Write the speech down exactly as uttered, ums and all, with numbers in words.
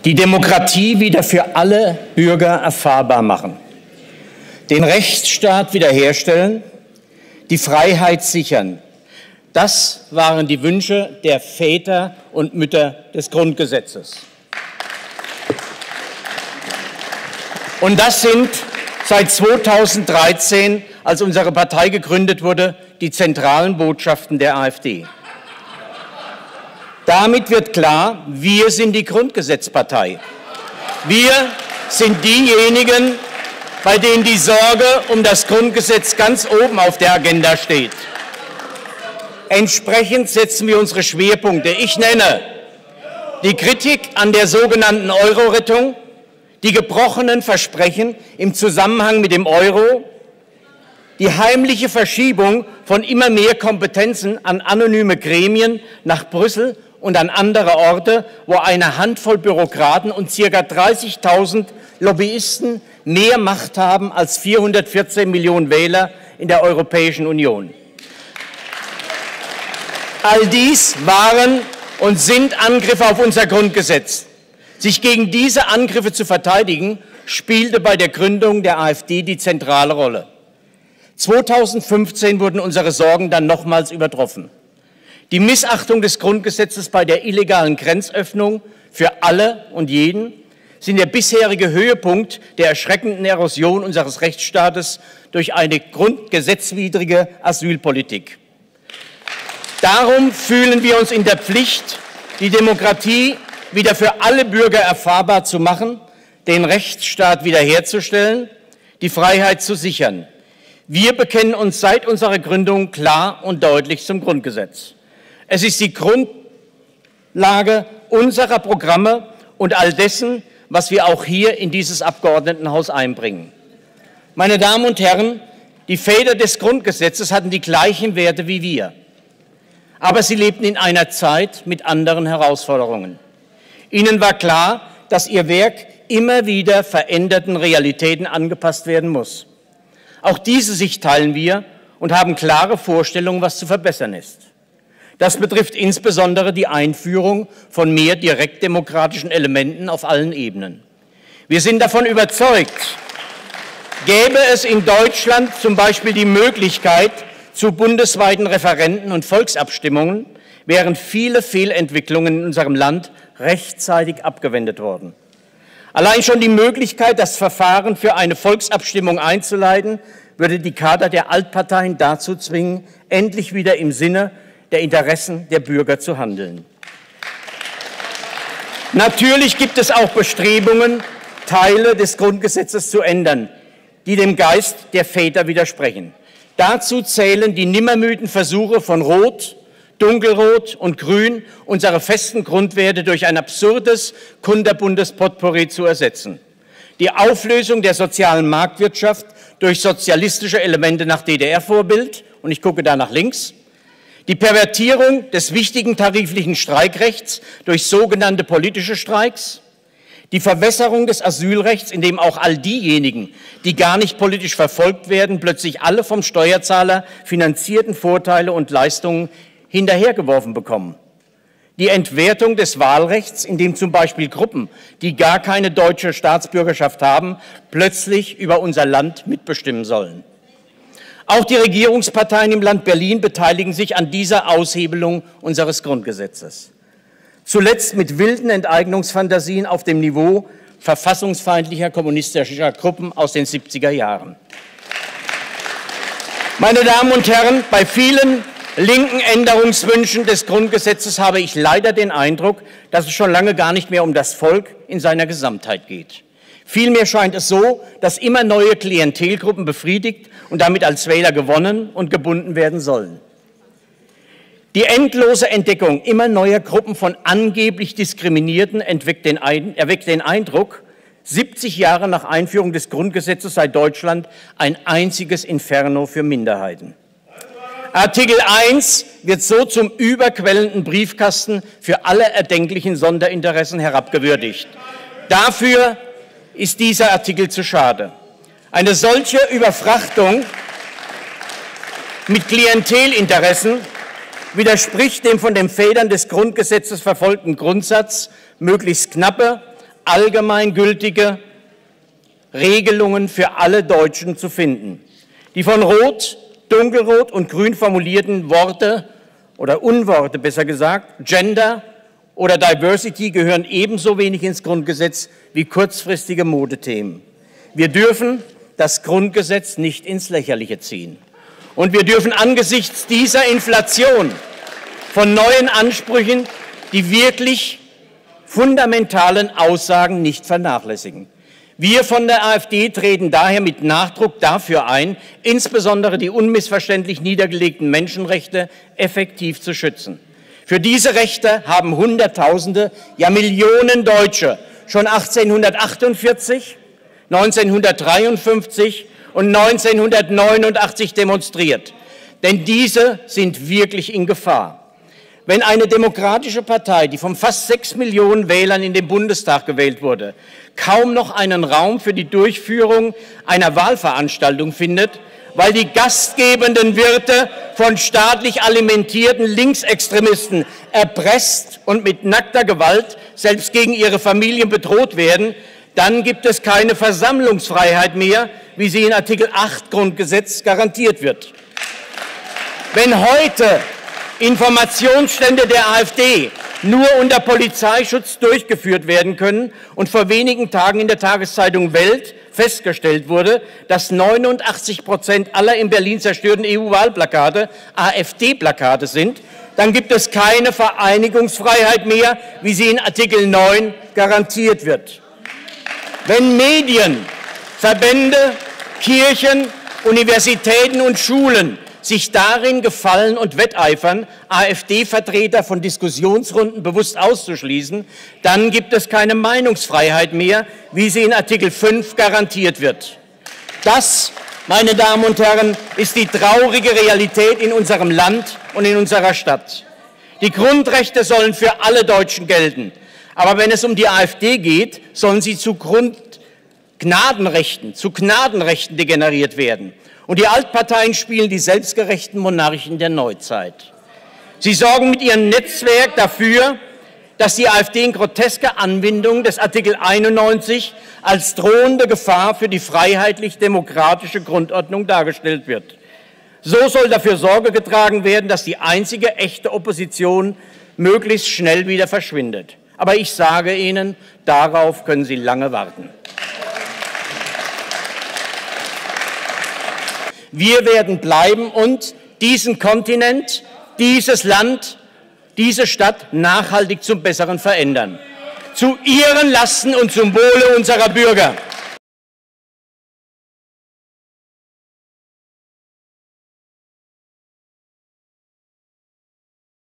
die Demokratie wieder für alle Bürger erfahrbar machen, den Rechtsstaat wiederherstellen, die Freiheit sichern. Das waren die Wünsche der Väter und Mütter des Grundgesetzes. Und das sind seit zweitausenddreizehn, als unsere Partei gegründet wurde, die zentralen Botschaften der AfD. Damit wird klar, wir sind die Grundgesetzpartei. Wir sind diejenigen, bei denen die Sorge um das Grundgesetz ganz oben auf der Agenda steht. Entsprechend setzen wir unsere Schwerpunkte. Ich nenne die Kritik an der sogenannten Euro-Rettung, die gebrochenen Versprechen im Zusammenhang mit dem Euro, die heimliche Verschiebung von immer mehr Kompetenzen an anonyme Gremien nach Brüssel und an andere Orte, wo eine Handvoll Bürokraten und ca. dreißigtausend Lobbyisten mehr Macht haben als vierhundertvierzehn Millionen Wähler in der Europäischen Union. All dies waren und sind Angriffe auf unser Grundgesetz. Sich gegen diese Angriffe zu verteidigen, spielte bei der Gründung der AfD die zentrale Rolle. zweitausendfünfzehn wurden unsere Sorgen dann nochmals übertroffen. Die Missachtung des Grundgesetzes bei der illegalen Grenzöffnung für alle und jeden sind der bisherige Höhepunkt der erschreckenden Erosion unseres Rechtsstaates durch eine grundgesetzwidrige Asylpolitik. Darum fühlen wir uns in der Pflicht, die Demokratie wieder für alle Bürger erfahrbar zu machen, den Rechtsstaat wiederherzustellen, die Freiheit zu sichern. Wir bekennen uns seit unserer Gründung klar und deutlich zum Grundgesetz. Es ist die Grundlage unserer Programme und all dessen, was wir auch hier in dieses Abgeordnetenhaus einbringen. Meine Damen und Herren, die Väter des Grundgesetzes hatten die gleichen Werte wie wir. Aber sie lebten in einer Zeit mit anderen Herausforderungen. Ihnen war klar, dass ihr Werk immer wieder veränderten Realitäten angepasst werden muss. Auch diese Sicht teilen wir und haben klare Vorstellungen, was zu verbessern ist. Das betrifft insbesondere die Einführung von mehr direktdemokratischen Elementen auf allen Ebenen. Wir sind davon überzeugt, gäbe es in Deutschland zum Beispiel die Möglichkeit zu bundesweiten Referenden und Volksabstimmungen, wären viele Fehlentwicklungen in unserem Land rechtzeitig abgewendet worden. Allein schon die Möglichkeit, das Verfahren für eine Volksabstimmung einzuleiten, würde die Kader der Altparteien dazu zwingen, endlich wieder im Sinne der Interessen der Bürger zu handeln. Natürlich gibt es auch Bestrebungen, Teile des Grundgesetzes zu ändern, die dem Geist der Väter widersprechen. Dazu zählen die nimmermüden Versuche von Rot, Dunkelrot und Grün, unsere festen Grundwerte durch ein absurdes, kunterbuntes Potpourri zu ersetzen. Die Auflösung der sozialen Marktwirtschaft durch sozialistische Elemente nach D D R-Vorbild, und ich gucke da nach links, die Pervertierung des wichtigen tariflichen Streikrechts durch sogenannte politische Streiks, die Verwässerung des Asylrechts, in dem auch all diejenigen, die gar nicht politisch verfolgt werden, plötzlich alle vom Steuerzahler finanzierten Vorteile und Leistungen hinterhergeworfen bekommen. Die Entwertung des Wahlrechts, in dem zum Beispiel Gruppen, die gar keine deutsche Staatsbürgerschaft haben, plötzlich über unser Land mitbestimmen sollen. Auch die Regierungsparteien im Land Berlin beteiligen sich an dieser Aushebelung unseres Grundgesetzes. Zuletzt mit wilden Enteignungsfantasien auf dem Niveau verfassungsfeindlicher kommunistischer Gruppen aus den siebziger Jahren. Meine Damen und Herren, bei vielen linken Änderungswünschen des Grundgesetzes habe ich leider den Eindruck, dass es schon lange gar nicht mehr um das Volk in seiner Gesamtheit geht. Vielmehr scheint es so, dass immer neue Klientelgruppen befriedigt und damit als Wähler gewonnen und gebunden werden sollen. Die endlose Entdeckung immer neuer Gruppen von angeblich Diskriminierten erweckt den Eindruck, siebzig Jahre nach Einführung des Grundgesetzes sei Deutschland ein einziges Inferno für Minderheiten. Artikel eins wird so zum überquellenden Briefkasten für alle erdenklichen Sonderinteressen herabgewürdigt. Dafür ist dieser Artikel zu schade. Eine solche Überfrachtung mit Klientelinteressen widerspricht dem von den Vätern des Grundgesetzes verfolgten Grundsatz, möglichst knappe, allgemeingültige Regelungen für alle Deutschen zu finden. Die von Rot, Dunkelrot und Grün formulierten Worte oder Unworte, besser gesagt, Gender oder Diversity gehören ebenso wenig ins Grundgesetz wie kurzfristige Modethemen. Wir dürfen das Grundgesetz nicht ins Lächerliche ziehen. Und wir dürfen angesichts dieser Inflation von neuen Ansprüchen die wirklich fundamentalen Aussagen nicht vernachlässigen. Wir von der AfD treten daher mit Nachdruck dafür ein, insbesondere die unmissverständlich niedergelegten Menschenrechte effektiv zu schützen. Für diese Rechte haben Hunderttausende, ja Millionen Deutsche schon achtzehnhundertachtundvierzig, neunzehnhundertdreiundfünfzig und neunzehnhundertneunundachtzig demonstriert. Denn diese sind wirklich in Gefahr. Wenn eine demokratische Partei, die von fast sechs Millionen Wählern in den Bundestag gewählt wurde, kaum noch einen Raum für die Durchführung einer Wahlveranstaltung findet, weil die gastgebenden Wirte von staatlich alimentierten Linksextremisten erpresst und mit nackter Gewalt selbst gegen ihre Familien bedroht werden, dann gibt es keine Versammlungsfreiheit mehr, wie sie in Artikel acht Grundgesetz garantiert wird. Wenn heute Informationsstände der AfD nur unter Polizeischutz durchgeführt werden können und vor wenigen Tagen in der Tageszeitung Welt festgestellt wurde, dass neunundachtzig Prozent aller in Berlin zerstörten E U-Wahlplakate AfD-Plakate sind, dann gibt es keine Vereinigungsfreiheit mehr, wie sie in Artikel neun garantiert wird. Wenn Medien, Verbände, Kirchen, Universitäten und Schulen sich darin gefallen und wetteifern, AfD-Vertreter von Diskussionsrunden bewusst auszuschließen, dann gibt es keine Meinungsfreiheit mehr, wie sie in Artikel fünf garantiert wird. Das, meine Damen und Herren, ist die traurige Realität in unserem Land und in unserer Stadt. Die Grundrechte sollen für alle Deutschen gelten, aber wenn es um die AfD geht, sollen sie zu Grundgnadenrechten, zu Gnadenrechten degeneriert werden. Und die Altparteien spielen die selbstgerechten Monarchen der Neuzeit. Sie sorgen mit ihrem Netzwerk dafür, dass die AfD in grotesker Anwendung des Artikel einundneunzig als drohende Gefahr für die freiheitlich-demokratische Grundordnung dargestellt wird. So soll dafür Sorge getragen werden, dass die einzige echte Opposition möglichst schnell wieder verschwindet. Aber ich sage Ihnen, darauf können Sie lange warten. Wir werden bleiben und diesen Kontinent, dieses Land, diese Stadt nachhaltig zum Besseren verändern. Zu Ihren Lasten und zum Wohle unserer Bürger.